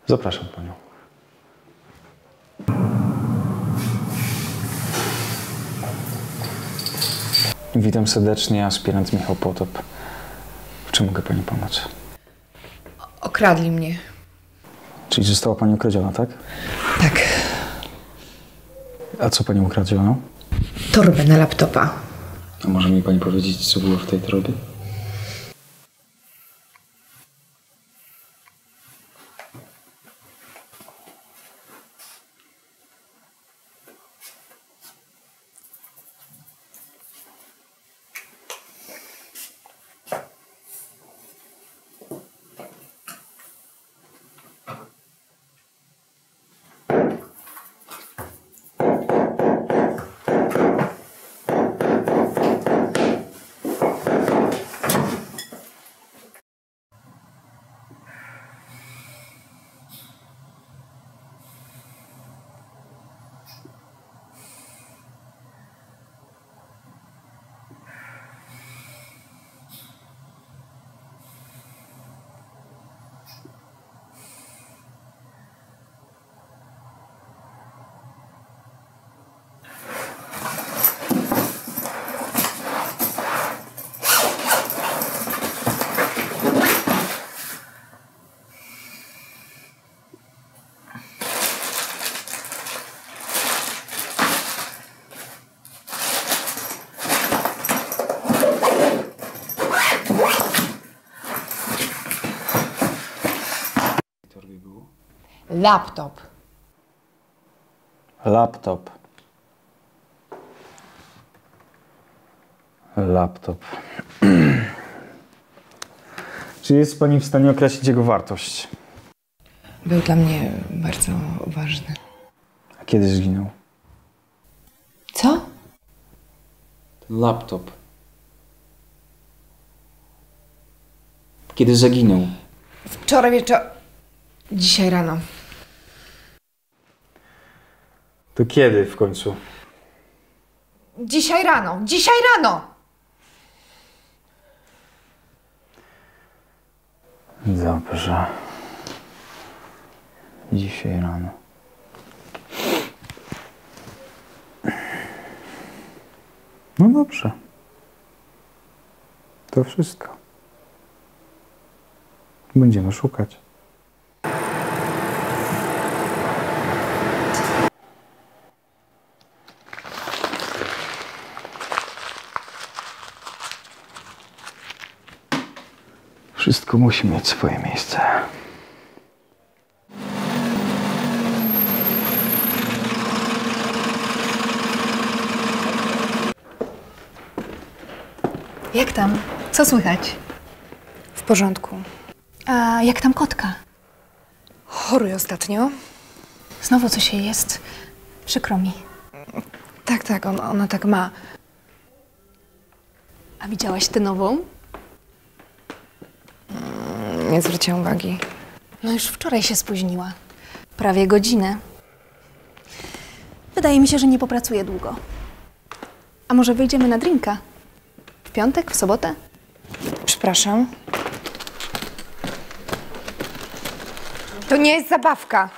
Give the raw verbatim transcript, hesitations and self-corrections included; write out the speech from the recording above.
Zapraszam panią. Witam serdecznie, aspirant Michał Potop. W czym mogę pani pomóc? Okradli mnie. Czyli została pani ukradziona, tak? Tak. A co pani ukradziono? Torbę na laptopa. A może mi pani powiedzieć, co było w tej torbie? Laptop. Laptop. Laptop. Czy jest pani w stanie określić jego wartość? Był dla mnie bardzo ważny. A kiedy zginął? Co? Laptop. Kiedy zaginął? Wczoraj wieczorem. Dzisiaj rano. To kiedy w końcu? Dzisiaj rano. Dzisiaj rano! Dobrze. Dzisiaj rano. No dobrze. To wszystko. Będziemy szukać. Wszystko musi mieć swoje miejsce. Jak tam? Co słychać? W porządku. A jak tam kotka? Chory ostatnio. Znowu coś jej jest. Przykro mi. Tak, tak, on, ona tak ma. A widziałaś tę nową? Nie zwróciłam uwagi. No już wczoraj się spóźniła. Prawie godzinę. Wydaje mi się, że nie popracuje długo. A może wyjdziemy na drinka? W piątek? W sobotę? Przepraszam. To nie jest zabawka.